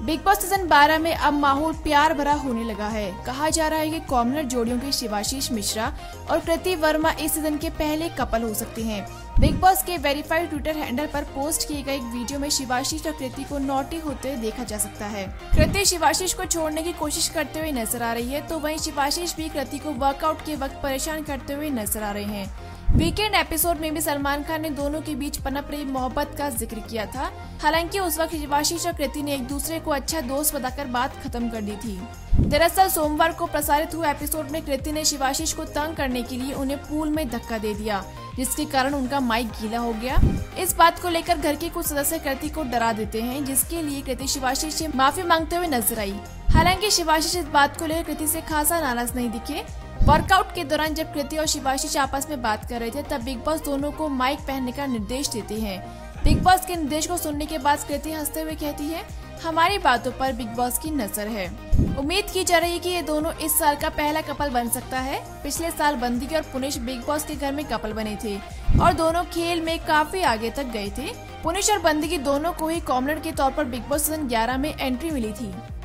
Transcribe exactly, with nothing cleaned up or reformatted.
Big boss season बारह में अब माहौल प्यार भरा होने लगा है। कहा जा रहा है कि कॉमनर जोड़ियों के शिवाशीष मिश्रा और कृति वर्मा इस सीजन के पहले कपल हो सकते हैं। बिग बॉस के वेरीफाइड ट्विटर हैंडल पर पोस्ट किए गए एक वीडियो में शिवाशीष और कृति को नॉटी होते हुए देखा जा सकता है। कृति शिवाशीष को छोड़ने की कोशिश करते हुए नजर आ रही है, तो वहीं शिवाशीष भी कृति को वर्कआउट के वक्त परेशान करते हुए नजर आ रहे हैं। वीकेंड एपिसोड में भी सलमान खान ने दोनों के बीच पनप रही मोहब्बत का जिक्र किया था। हालांकि उस वक्त शिवाशीष और कृति ने एक दूसरे को अच्छा दोस्त बताकर बात खत्म कर दी थी। दरअसल सोमवार को प्रसारित हुए एपिसोड में कृति ने शिवाशीष को तंग करने के लिए उन्हें पूल में धक्का दे दिया, जिसके कारण उनका माइक गीला हो गया। इस बात को लेकर घर के कुछ सदस्य कृति को डरा देते हैं, जिसके लिए कृति शिवाशीष से माफी मांगते हुए नजर आई। हालांकि शिवाशीष इस बात को लेकर कृति से खासा नाराज नहीं दिखे। वर्कआउट के दौरान जब कृति और शिवाशीष आपस में बात कर रहे थे, तब बिग बॉस दोनों को माइक पहनने का निर्देश देते हैं। बिग बॉस के निर्देश को सुनने के बाद कृति हंसते हुए कहती है, हमारी बातों पर बिग बॉस की नजर है। उम्मीद की जा रही है कि ये दोनों इस साल का पहला कपल बन सकता है। पिछले साल बंदी और पुनिश बिग बॉस के घर में कपल बने थे और दोनों खेल में काफी आगे तक गए थे। पुनिश और बंदी दोनों को ही कॉमनर के तौर पर बिग बॉस सीजन ग्यारह में एंट्री मिली थी।